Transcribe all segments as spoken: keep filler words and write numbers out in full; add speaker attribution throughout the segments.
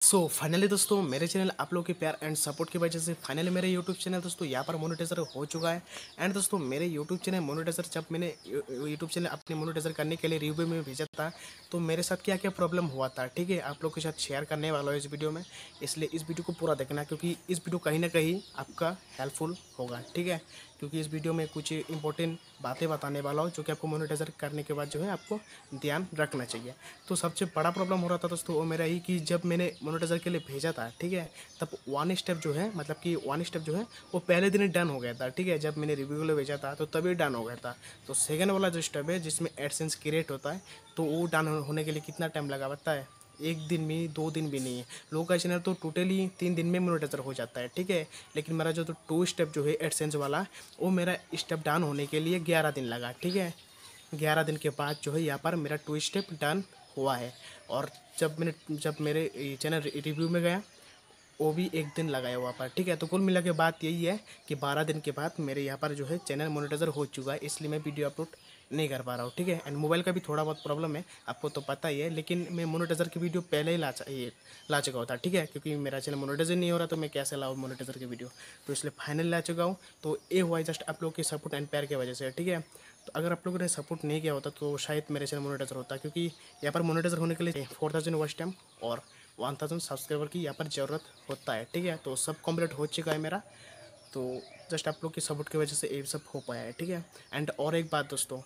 Speaker 1: So finally दोस्तों मेरे channel आप लोगों के प्यार एंड सपोर्ट की वजह से फाइनली मेरे यूट्यूब चैनल दोस्तों यहाँ पर मोनेटाइजर हो चुका है। एंड दोस्तों मेरे यूट्यूब चैनल मोनेटाइजर जब मैंने यूट्यूब चैनल अपने मोनेटाइजर करने के लिए रिव्यू में भेजा था तो मेरे साथ क्या क्या प्रॉब्लम हुआ था, ठीक है, आप लोग के साथ शेयर करने वाला हूँ इस वीडियो में। इसलिए इस वीडियो को पूरा देखना क्योंकि इस वीडियो कहीं ना कहीं आपका हेल्पफुल होगा, ठीक है, क्योंकि इस वीडियो में कुछ इंपॉर्टेंट बातें बताने वाला हूँ जो कि आपको मोनेटाइजर करने के बाद जो है आपको ध्यान रखना चाहिए। तो सबसे बड़ा प्रॉब्लम हो रहा था दोस्तों वो मेरा ही कि जब मैंने मोनेटाइजर के लिए भेजा था, ठीक है, तब वन स्टेप जो है मतलब कि वन स्टेप जो है वो पहले दिन ही डन हो गया था, ठीक है, जब मैंने रिव्यू के लिए भेजा था तो तभी डन हो गया था। तो सेकंड वाला जो स्टेप है जिसमें एडसेंस क्रिएट होता है तो वो डन होने के लिए कितना टाइम लगा पता है? एक दिन में, दो दिन भी नहीं है, लोगों का चैनल तो टोटली तीन दिन में मोनेटाइजर हो जाता है, ठीक है, लेकिन मेरा जो तो टू स्टेप जो है एडसेंस वाला वो मेरा स्टेप डन होने के लिए ग्यारह दिन लगा, ठीक है। ग्यारह दिन के बाद जो है यहाँ पर मेरा टू स्टेप डन हुआ है। और जब मैंने जब मेरे चैनल रिव्यू में गया वो भी एक दिन लगाया हुआ पर, ठीक है। तो कुल मिला के बात यही है कि बारह दिन के बाद मेरे यहाँ पर जो है चैनल मोनेटाइजर हो चुका है, इसलिए मैं वीडियो अपलोड नहीं कर पा रहा हूँ, ठीक है। एंड मोबाइल का भी थोड़ा बहुत प्रॉब्लम है, आपको तो पता ही है, लेकिन मैं मोनेटाइजर की वीडियो पहले ही ला ये ला चुका होता, ठीक है, क्योंकि मेरा चैनल मोनेटाइजर नहीं हो रहा तो मैं कैसे लाऊँ मोनेटाइजर की वीडियो, तो इसलिए फाइनल ला चुका हूँ। तो ये हुआ है जस्ट आप लोग के सपोर्ट एंड प्यार की वजह से, ठीक है। तो अगर आप लोगों ने सपोर्ट नहीं किया होता तो शायद मेरे चैनल मोनेटाइजर होता, क्योंकि यहाँ पर मोनेटाइजर होने के लिए फोर थाउजेंड वॉच टाइम और वन थाउजेंड सब्सक्राइबर की यहाँ पर ज़रूरत होता है, ठीक है। तो सब कंप्लीट हो चुका है मेरा, तो जस्ट आप लोग की सपोर्ट की वजह से ये सब हो पाया है, ठीक है। एंड और एक बात दोस्तों,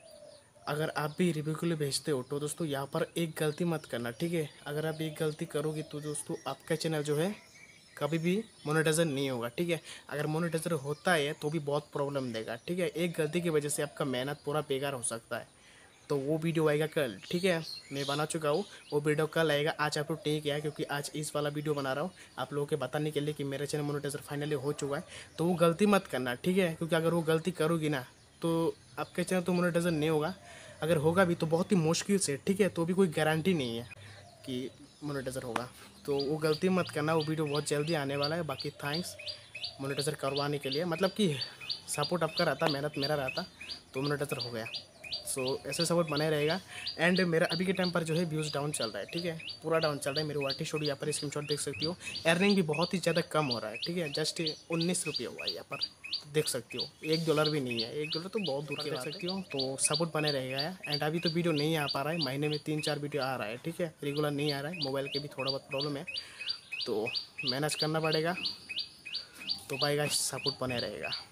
Speaker 1: अगर आप भी रिव्यू के लिए भेजते हो तो दोस्तों यहाँ पर एक गलती मत करना, ठीक है। अगर आप एक गलती करोगे तो दोस्तों आपका चैनल जो है कभी भी मोनेटाइजर नहीं होगा, ठीक है। अगर मोनेटाइजर होता है तो भी बहुत प्रॉब्लम देगा, ठीक है। एक गलती की वजह से आपका मेहनत पूरा बेकार हो सकता है। तो वो वीडियो आएगा कल, ठीक है, मैं बना चुका हूँ, वो वीडियो कल आएगा। आज आप लोग नहीं किया क्योंकि आज इस वाला वीडियो बना रहा हूँ आप लोगों के बताने के लिए कि मेरे चैनल मोनेटाइजर फाइनली हो चुका है। तो वो गलती मत करना, ठीक है, क्योंकि अगर वो गलती करोगी ना तो आपके चैनल तो मोनेटाइजर नहीं होगा। अगर होगा भी तो बहुत ही मुश्किल से, ठीक है, तो भी कोई गारंटी नहीं है कि मोनेटाइजर होगा। तो वो गलती मत करना, वो वीडियो बहुत जल्दी आने वाला है। बाकी थैंक्स मोनेटाइजर करवाने के लिए, मतलब कि सपोर्ट आपका रहता, मेहनत मेरा रहता तो मोनेटाइजर हो गया। सो so, ऐसे सपोर्ट बने रहेगा। एंड मेरा अभी के टाइम पर जो है व्यूज़ डाउन चल रहा है, ठीक है, पूरा डाउन चल रहा है। मेरे वाटी स्टूडियो यहाँ पर स्क्रीनशॉट देख सकती हो, अर्निंग भी बहुत ही ज़्यादा कम हो रहा है, ठीक है, जस्ट उन्नीस रुपये हुआ है यहाँ पर, देख सकती हो, एक डॉलर भी नहीं है, एक डॉलर तो बहुत दूर की देख सकती हो। तो सपोर्ट बने रहेगा यार। एंड अभी तो वीडियो नहीं आ पा रहा है, महीने में तीन चार वीडियो आ रहा है, ठीक है, रेगुलर नहीं आ रहा है, मोबाइल के भी थोड़ा बहुत प्रॉब्लम है तो मैनेज करना पड़ेगा। तो भाई गाइस सपोर्ट बने रहेगा।